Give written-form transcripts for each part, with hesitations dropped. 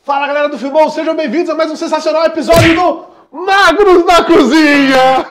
Fala galera do Filmão, sejam bem-vindos a mais um sensacional episódio do Magros na Cozinha!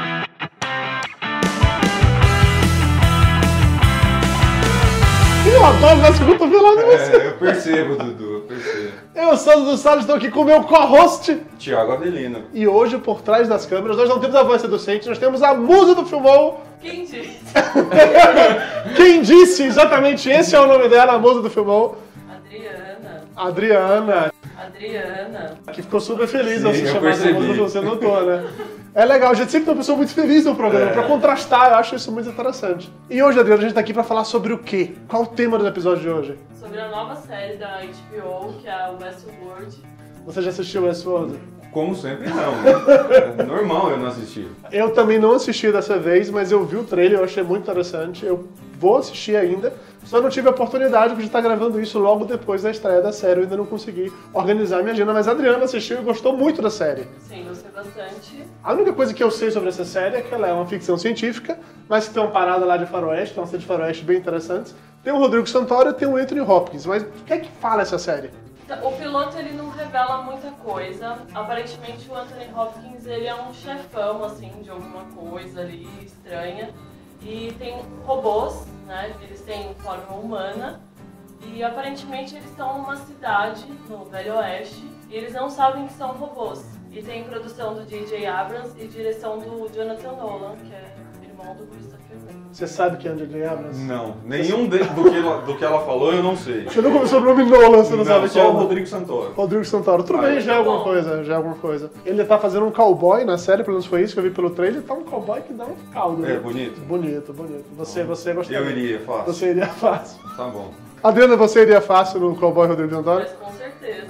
Eu adoro ver esse cotovelado em você! Eu percebo, Dudu, eu percebo. Eu sou o Dudu Salles, estou aqui com o meu co-host Thiago Avelino. e hoje, por trás das câmeras, nós não temos a voz seducente, nós temos a musa do Filmão. Quem disse? Quem disse exatamente esse é o nome dela, a musa do Filmão? Adriana. Adriana, que ficou super feliz ao Sim, se eu chamar de percebi. musa, você notou, né? É legal, a gente sempre tem uma pessoa muito feliz no programa, pra contrastar, eu acho isso muito interessante. E hoje, Adriana, a gente tá aqui pra falar sobre o quê? Qual o tema do episódio de hoje? Sobre a nova série da HBO, que é o Westworld. Você já assistiu Westworld? Como sempre, não. Né? É normal eu não assistir. Eu também não assisti dessa vez, mas eu vi o trailer, eu achei muito interessante. Eu vou assistir ainda, só não tive a oportunidade porque a gente tá gravando isso logo depois da estreia da série. Eu ainda não consegui organizar minha agenda, mas a Adriana assistiu e gostou muito da série. Sim, gostei bastante. A única coisa que eu sei sobre essa série é que ela é uma ficção científica, mas que tem uma parada lá de faroeste, tem uma série de faroeste bem interessantes. Tem o Rodrigo Santoro e tem o Anthony Hopkins, mas o que é que fala essa série? O piloto ele não revela muita coisa. Aparentemente o Anthony Hopkins ele é um chefão assim de alguma coisa ali estranha. E tem robôs, né? Eles têm forma humana. E aparentemente eles estão numa cidade no Velho Oeste. E eles não sabem que são robôs. E tem produção do J.J. Abrams e direção do Jonathan Nolan, que é irmão do Christopher Nolan. Você sabe quem é o J.J. Abrams? Não, nenhum do que ela falou eu não sei. Você não começou o nome Nolan, você não sabe quem é. Só o Rodrigo Santoro. Rodrigo Santoro. Tudo bem, já é alguma coisa, já é alguma coisa. Ele tá fazendo um cowboy na série, pelo menos foi isso que eu vi pelo trailer. Tá um cowboy que dá um caldo. É né? bonito? Bonito, bonito. Você gostaria? Eu iria, fácil. Você iria fácil. Tá bom. Adriana, você iria fácil no cowboy Rodrigo Santoro? Mas com certeza.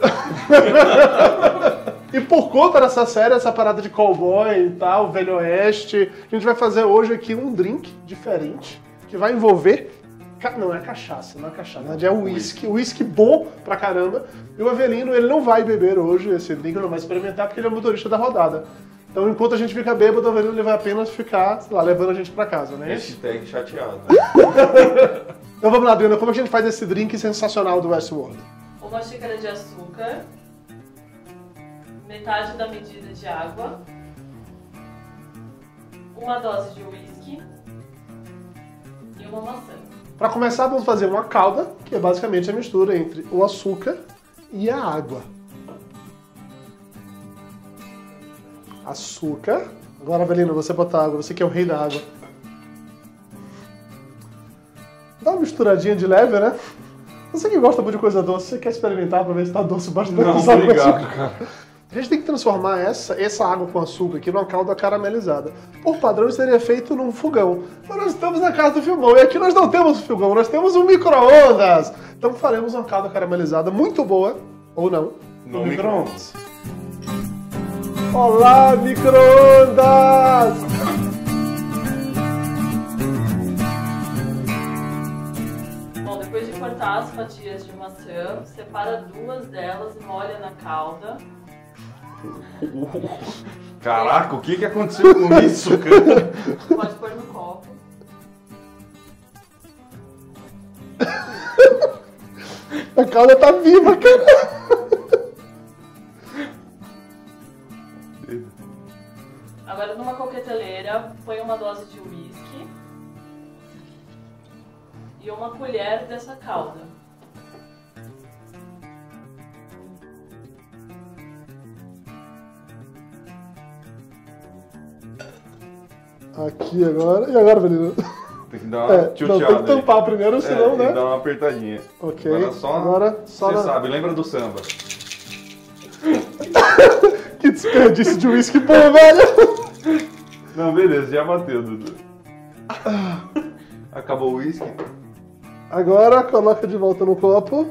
E por conta dessa série, essa parada de cowboy e tal, Velho Oeste, a gente vai fazer hoje aqui um drink diferente, que vai envolver... Não é cachaça, não é cachaça, na verdade é uísque bom pra caramba. E o Avelino, ele não vai beber hoje esse drink, não vai experimentar, porque ele é motorista da rodada. Então, enquanto a gente fica bêbado, o Avelino ele vai apenas ficar, sei lá, levando a gente pra casa, né? Hashtag chateado. Então vamos lá, Adriana, como é que a gente faz esse drink sensacional do Westworld? Uma xícara de açúcar, metade da medida de água, uma dose de uísque e uma maçã. Para começar, vamos fazer uma calda, que é basicamente a mistura entre o açúcar e a água. Açúcar. Agora, Avelino, você bota água, você que é o rei da água. Dá uma misturadinha de leve, né? Você que gosta muito de coisa doce, você quer experimentar para ver se tá doce bastante? Não, usado com obrigado, açúcar? cara. A gente tem que transformar essa água com açúcar aqui numa calda caramelizada. Por padrão, isso seria feito num fogão. Mas nós estamos na casa do Filmão e aqui nós não temos fogão, nós temos um micro-ondas. Então faremos uma calda caramelizada muito boa, ou não, no micro-ondas. Olá, micro-ondas! Bom, depois de cortar as fatias de maçã, separa duas delas e molha na calda. Caraca, o que aconteceu com isso, cara? Pode pôr no copo. A calda tá viva, cara! Agora numa coqueteleira, põe uma dose de uísque e uma colher dessa calda. Aqui agora. E agora, Avelino? Tem que dar uma Não, tchutchada tem que aí. tampar primeiro, senão, Tem né? que dar uma apertadinha. Ok. Agora só você na... sabe, lembra do samba. Que desperdício de uísque bom, velho! Não, beleza, já bateu, Dudu. Acabou o uísque? Agora coloca de volta no copo.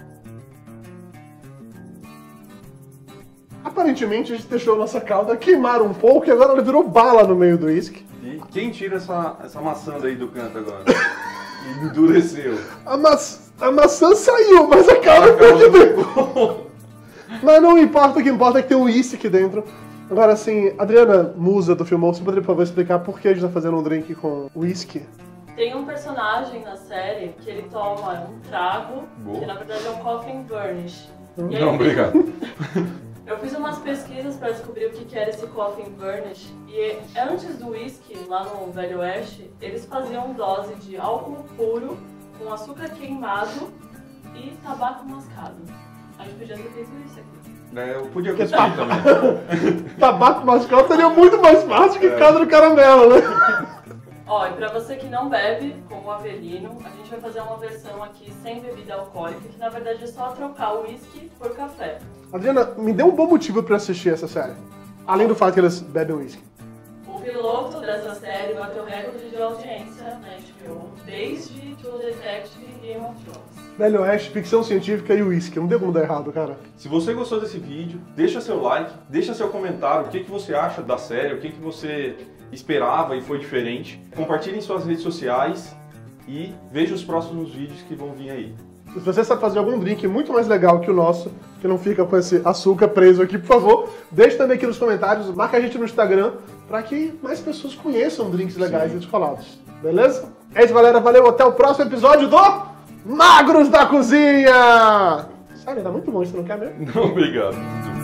Aparentemente a gente deixou a nossa calda queimar um pouco e agora ela virou bala no meio do uísque. E quem tira essa maçã daí do canto agora? Endureceu. A maçã saiu, mas a calda ficou aqui dentro. Mas não importa, o que importa é que tem um uísque aqui dentro. Agora, assim, Adriana, musa do Filmão, você poderia, por favor, explicar por que a gente tá fazendo um drink com uísque? Tem um personagem na série que ele toma um trago, Boa. que na verdade é um coffee burnish. E aí, Não, obrigado. Eu fiz umas pesquisas para descobrir o que era esse Coffin Burnish e antes do whisky, lá no Velho Oeste, eles faziam dose de álcool puro com açúcar queimado e tabaco mascado. A gente podia ter feito isso aqui. Eu podia gostar também. Tabaco mascado seria muito mais fácil que caldo de caramelo, né? Ó, e pra você que não bebe, como o Avelino, a gente vai fazer uma versão aqui sem bebida alcoólica, que na verdade é só trocar o whisky por café. Adriana, me dê um bom motivo pra assistir essa série. Além do fato que eles bebem whisky. O piloto dessa série bateu recorde de audiência na HBO, desde True Detective e Game of Thrones. Velho Oeste, ficção científica e whisky. Não tem como dar errado, cara. Se você gostou desse vídeo, deixa seu like, deixa seu comentário, o que você acha da série, o que você esperava e foi diferente. Compartilhe em suas redes sociais e veja os próximos vídeos que vão vir aí. Se você sabe fazer algum drink muito mais legal que o nosso, que não fica com esse açúcar preso aqui, por favor, deixe também aqui nos comentários, marca a gente no Instagram, para que mais pessoas conheçam drinks legais e descolados. Beleza? É isso, galera. Valeu. Até o próximo episódio do Magros da Cozinha! Sério, tá muito bom, você não quer mesmo? Não, obrigado.